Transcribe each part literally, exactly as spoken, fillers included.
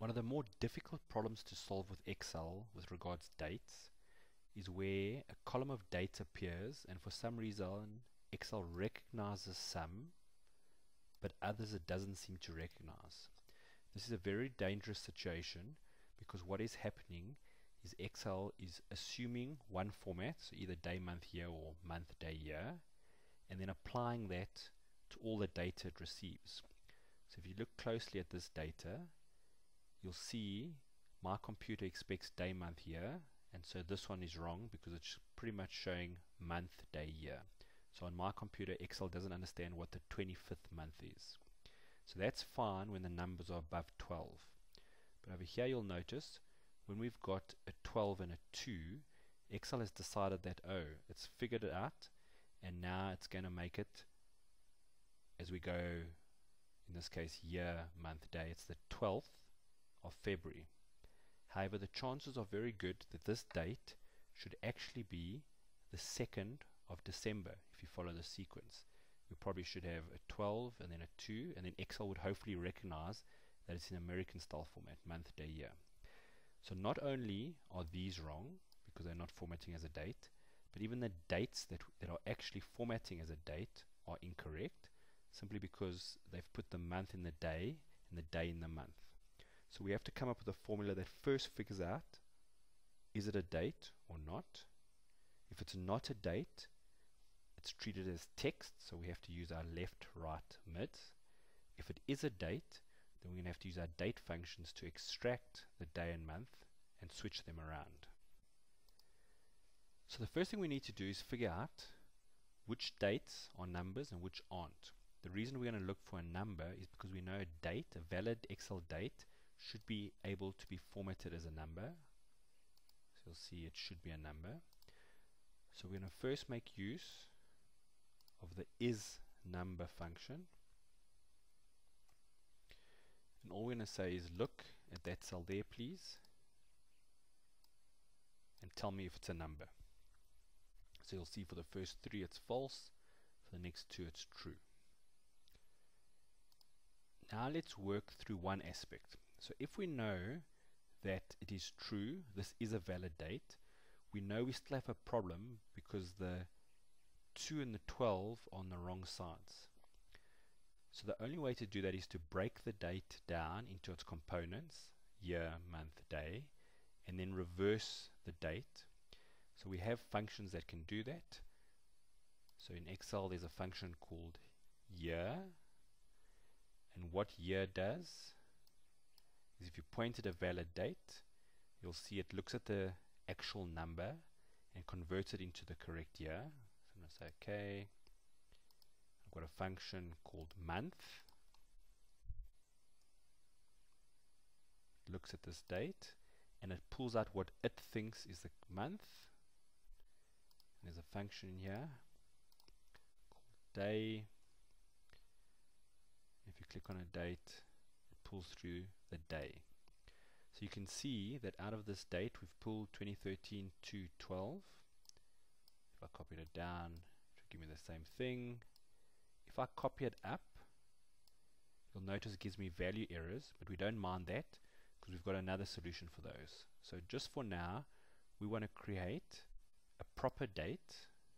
One of the more difficult problems to solve with Excel with regards to dates is where a column of dates appears and for some reason Excel recognizes some but others it doesn't seem to recognize. This is a very dangerous situation because what is happening is Excel is assuming one format, so either day, month, year or month, day, year, and then applying that to all the data it receives. So if you look closely at this data, you'll see my computer expects day, month, year, and so this one is wrong because it's pretty much showing month, day, year. So on my computer, Excel doesn't understand what the twenty-fifth month is. So that's fine when the numbers are above twelve. But over here you'll notice when we've got a twelve and a two, Excel has decided that, oh, it's figured it out, and now it's going to make it, as we go, in this case, year, month, day, it's the twelfth of February. However, the chances are very good that this date should actually be the second of December if you follow the sequence. We probably should have a twelve and then a two, and then Excel would hopefully recognize that it's in American style format, month, day, year. So not only are these wrong because they're not formatting as a date, but even the dates that, that are actually formatting as a date are incorrect simply because they've put the month in the day and the day in the month. So we have to come up with a formula that first figures out, is it a date or not? If it's not a date, it's treated as text, so we have to use our left, right, mid. If it is a date, then we're going to have to use our date functions to extract the day and month and switch them around. So the first thing we need to do is figure out which dates are numbers and which aren't. The reason we're going to look for a number is because we know a date, a valid Excel date, should be able to be formatted as a number. So you'll see it should be a number. So we're going to first make use of the is number function. And all we're going to say is look at that cell there, please, and tell me if it's a number. So you'll see for the first three it's false, for the next two it's true. Now let's work through one aspect. So if we know that it is true, this is a valid date, we know we still have a problem because the two and the twelve are on the wrong sides. So the only way to do that is to break the date down into its components, year, month, day, and then reverse the date. So we have functions that can do that. So in Excel there's a function called year, and what year does is if you point at a valid date, you'll see it looks at the actual number and converts it into the correct year. So I'm going to say okay, I've got a function called month. It looks at this date and it pulls out what it thinks is the month. And there's a function here called day. If you click on a date, it pulls through the day. So you can see that out of this date we've pulled twenty thirteen to twelve. If I copied it down, it will give me the same thing. If I copy it up, you'll notice it gives me value errors, but we don't mind that because we've got another solution for those. So just for now, we want to create a proper date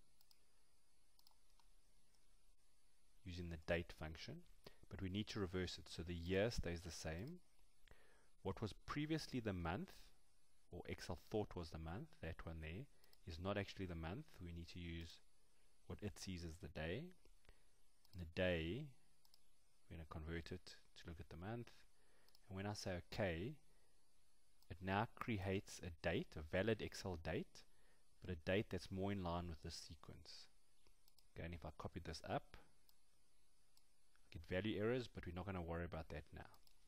using the date function, but we need to reverse it. So the year stays the same. What was previously the month, or Excel thought was the month, that one there, is not actually the month. We need to use what it sees as the day. And the day, we're going to convert it to look at the month. And when I say OK, it now creates a date, a valid Excel date, but a date that's more in line with the sequence. Okay, and if I copy this up, I get value errors, but we're not going to worry about that now.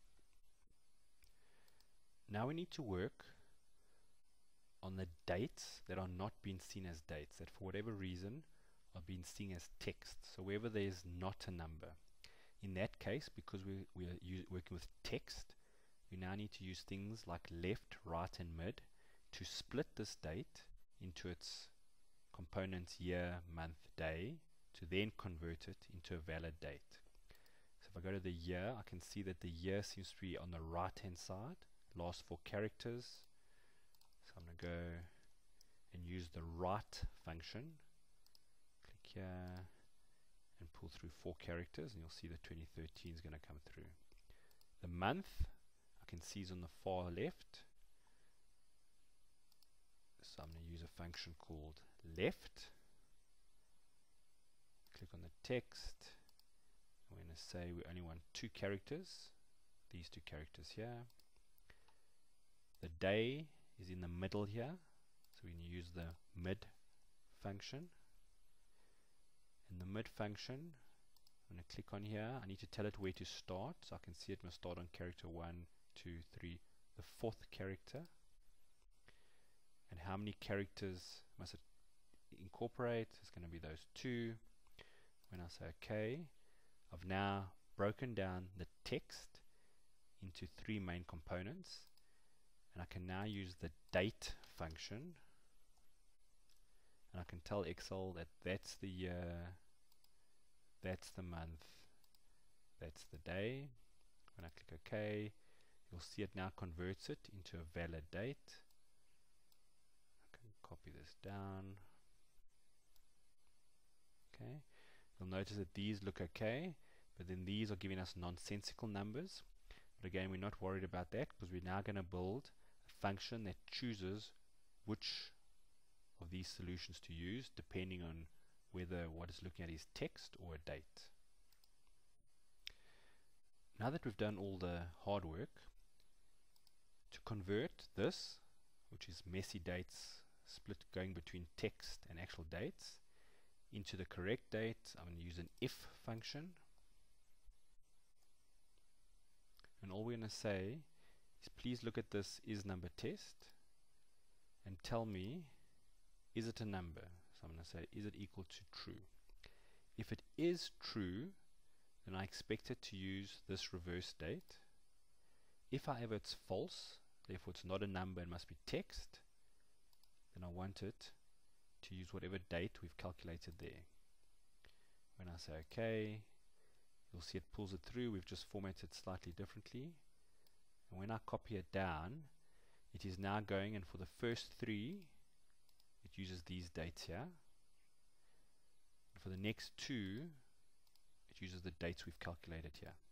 Now we need to work on the dates that are not being seen as dates, that for whatever reason are being seen as text. So wherever there's not a number. In that case, because we, we are working with text, we now need to use things like left, right and mid to split this date into its components year, month, day, to then convert it into a valid date. So if I go to the year, I can see that the year seems to be on the right hand side last four characters. So I'm going to go and use the write function. Click here and pull through four characters, and you'll see that twenty thirteen is going to come through. The month I can see is on the far left, so I'm going to use a function called left. Click on the text. We're going to say we only want two characters, these two characters here. The day is in the middle here, so we can use the mid function. In the mid function, I'm going to click on here. I need to tell it where to start, so I can see it must start on character one, two, three, the fourth character. And how many characters must it incorporate? It's going to be those two. When I say OK, I've now broken down the text into three main components, and I can now use the date function, and I can tell Excel that that's the year, that's the month, that's the day. When I click OK, you'll see it now converts it into a valid date. I can copy this down. Okay. You'll notice that these look okay, but then these are giving us nonsensical numbers. But again, we're not worried about that, because we're now going to build a function that chooses which of these solutions to use, depending on whether what it's looking at is text or a date. Now that we've done all the hard work, to convert this, which is messy dates split going between text and actual dates, into the correct date, I'm going to use an if function. And all we're going to say is, please look at this is number test and tell me, is it a number? So I'm going to say, is it equal to true? If it is true, then I expect it to use this reverse date. If however it's false, therefore it's not a number and must be text, then I want it to use whatever date we've calculated there. When I say OK, you'll see it pulls it through. We've just formatted it slightly differently. And when I copy it down, it is now going, and for the first three, it uses these dates here. And for the next two, it uses the dates we've calculated here.